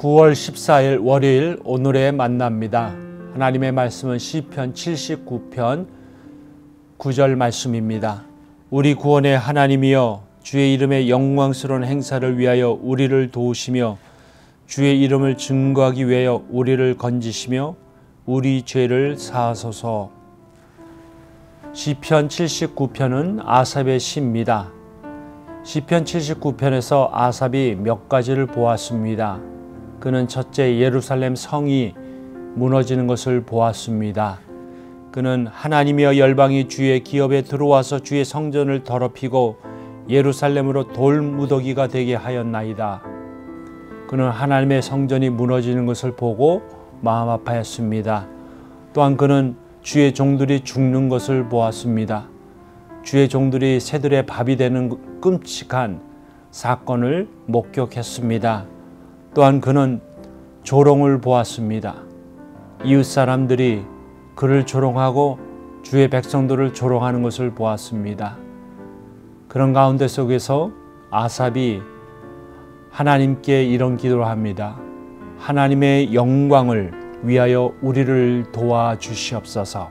9월 14일 월요일 오늘의 만납니다. 하나님의 말씀은 시편 79편 9절 말씀입니다. 우리 구원의 하나님이여 주의 이름의 영광스러운 행사를 위하여 우리를 도우시며 주의 이름을 증거하기 위하여 우리를 건지시며 우리 죄를 사하소서. 시편 79편은 아삽의 시입니다. 시편 79편에서 아삽이 몇 가지를 보았습니다. 그는 첫째 예루살렘 성이 무너지는 것을 보았습니다. 그는 하나님이여 열방이 주의 기업에 들어와서 주의 성전을 더럽히고 예루살렘으로 돌무더기가 되게 하였나이다. 그는 하나님의 성전이 무너지는 것을 보고 마음 아파했습니다. 또한 그는 주의 종들이 죽는 것을 보았습니다. 주의 종들이 새들의 밥이 되는 끔찍한 사건을 목격했습니다. 또한 그는 조롱을 보았습니다. 이웃 사람들이 그를 조롱하고 주의 백성들을 조롱하는 것을 보았습니다. 그런 가운데 속에서 아삽이 하나님께 이런 기도를 합니다. 하나님의 영광을 위하여 우리를 도와주시옵소서.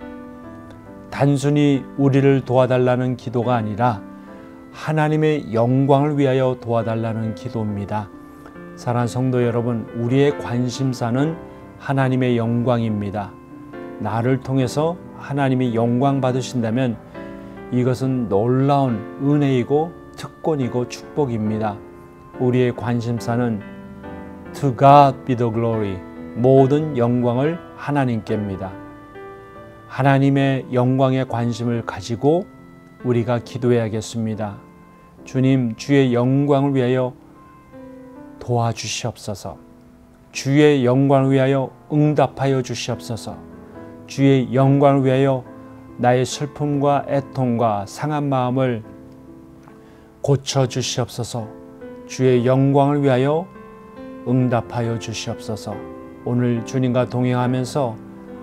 단순히 우리를 도와달라는 기도가 아니라 하나님의 영광을 위하여 도와달라는 기도입니다. 사랑하는 성도 여러분, 우리의 관심사는 하나님의 영광입니다. 나를 통해서 하나님이 영광 받으신다면 이것은 놀라운 은혜이고 특권이고 축복입니다. 우리의 관심사는 To God be the glory, 모든 영광을 하나님께입니다. 하나님의 영광에 관심을 가지고 우리가 기도해야겠습니다. 주님, 주의 영광을 위하여 도와주시옵소서. 주의 영광을 위하여 응답하여 주시옵소서. 주의 영광을 위하여 나의 슬픔과 애통과 상한 마음을 고쳐 주시옵소서. 주의 영광을 위하여 응답하여 주시옵소서. 오늘 주님과 동행하면서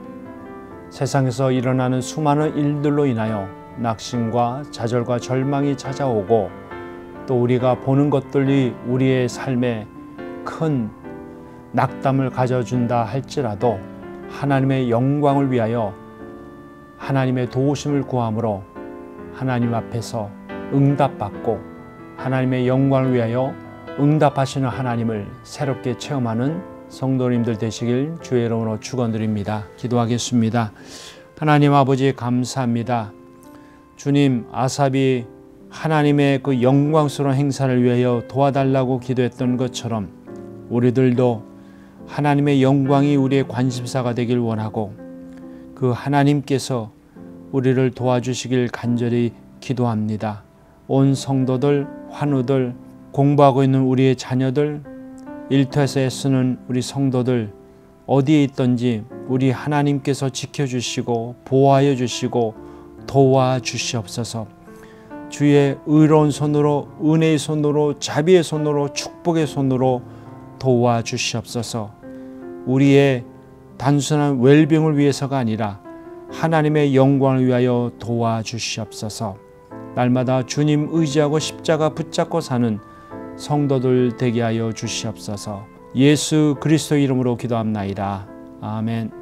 세상에서 일어나는 수많은 일들로 인하여 낙심과 좌절과 절망이 찾아오고 또 우리가 보는 것들이 우리의 삶에 큰 낙담을 가져준다 할지라도 하나님의 영광을 위하여 하나님의 도우심을 구함으로 하나님 앞에서 응답받고 하나님의 영광을 위하여 응답하시는 하나님을 새롭게 체험하는 성도님들 되시길 주의 이름으로 축원드립니다. 기도하겠습니다. 하나님 아버지 감사합니다. 주님, 아삽이 하나님의 그 영광스러운 행사를 위하여 도와달라고 기도했던 것처럼 우리들도 하나님의 영광이 우리의 관심사가 되길 원하고 그 하나님께서 우리를 도와주시길 간절히 기도합니다. 온 성도들, 환우들, 공부하고 있는 우리의 자녀들, 일터에서 애쓰는 우리 성도들 어디에 있든지 우리 하나님께서 지켜주시고 보호하여 주시고 도와주시옵소서. 주의 의로운 손으로, 은혜의 손으로, 자비의 손으로, 축복의 손으로 도와주시옵소서. 우리의 단순한 웰빙을 위해서가 아니라 하나님의 영광을 위하여 도와주시옵소서. 날마다 주님 의지하고 십자가 붙잡고 사는 성도들 되게 하여 주시옵소서. 예수 그리스도 이름으로 기도합나이다. 아멘.